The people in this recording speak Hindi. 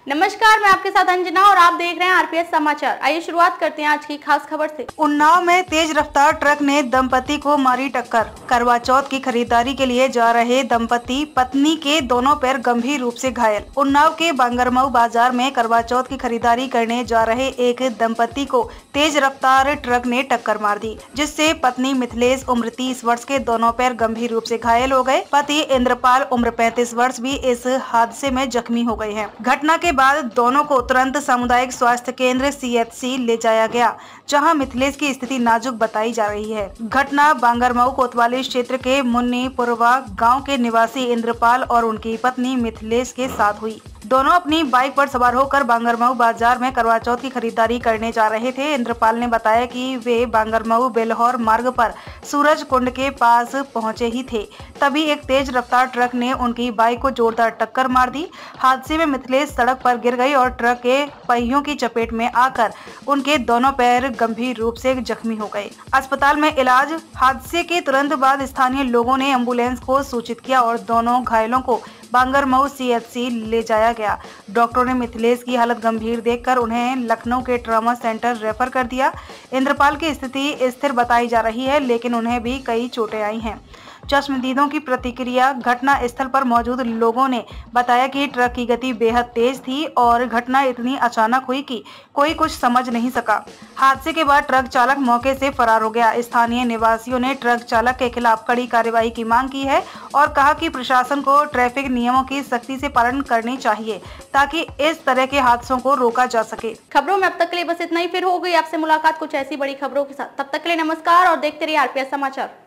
नमस्कार, मैं आपके साथ अंजना और आप देख रहे हैं आरपीएस समाचार। आइए शुरुआत करते हैं आज की खास खबर से। उन्नाव में तेज रफ्तार ट्रक ने दंपति को मारी टक्कर। करवा चौथ की खरीदारी के लिए जा रहे दंपति पत्नी के दोनों पैर गंभीर रूप से घायल। उन्नाव के बांगरमऊ बाजार में करवा चौथ की खरीदारी करने जा रहे एक दंपति को तेज रफ्तार ट्रक ने टक्कर मार दी, जिससे पत्नी मिथिलेश उम्र 30 वर्ष के दोनों पैर गंभीर रूप से घायल हो गए। पति इंद्रपाल उम्र 35 वर्ष भी इस हादसे में जख्मी हो गए हैं। घटना के बाद दोनों को तुरंत सामुदायिक स्वास्थ्य केंद्र सीएचसी ले जाया गया, जहां मिथिलेश की स्थिति नाजुक बताई जा रही है। घटना बांगरमऊ कोतवाली क्षेत्र के मुन्नीपुरवा गांव के निवासी इंद्रपाल और उनकी पत्नी मिथिलेश के साथ हुई। दोनों अपनी बाइक पर सवार होकर बांगरमऊ बाजार में करवा चौथ की खरीदारी करने जा रहे थे। इंद्रपाल ने बताया कि वे बांगरमऊ बेलहौर मार्ग पर सूरज कुंड के पास पहुंचे ही थे, तभी एक तेज रफ्तार ट्रक ने उनकी बाइक को जोरदार टक्कर मार दी। हादसे में मिथिलेश सड़क पर गिर गई और ट्रक के पहियों की चपेट में आकर उनके दोनों पैर गंभीर रूप से जख्मी हो गए। अस्पताल में इलाज। हादसे के तुरंत बाद स्थानीय लोगों ने एम्बुलेंस को सूचित किया और दोनों घायलों को बांगरमऊ सीएचसी ले जाया गया। डॉक्टरों ने मिथिलेश की हालत गंभीर देखकर उन्हें लखनऊ के ट्रॉमा सेंटर रेफर कर दिया। इंद्रपाल की स्थिति स्थिर बताई जा रही है, लेकिन उन्हें भी कई चोटें आई हैं। चश्मदीदों की प्रतिक्रिया। घटना स्थल पर मौजूद लोगों ने बताया कि ट्रक की गति बेहद तेज थी और घटना इतनी अचानक हुई कि कोई कुछ समझ नहीं सका। हादसे के बाद ट्रक चालक मौके से फरार हो गया। स्थानीय निवासियों ने ट्रक चालक के खिलाफ कड़ी कार्रवाई की मांग की है और कहा कि प्रशासन को ट्रैफिक नियमों की सख्ती से पालन करनी चाहिए, ताकि इस तरह के हादसों को रोका जा सके। खबरों में अब तक के लिए बस इतना ही। फिर हो गई आपसे मुलाकात कुछ ऐसी बड़ी खबरों के साथ। तब तक के लिए नमस्कार और देखते रहिए आरपीएस समाचार।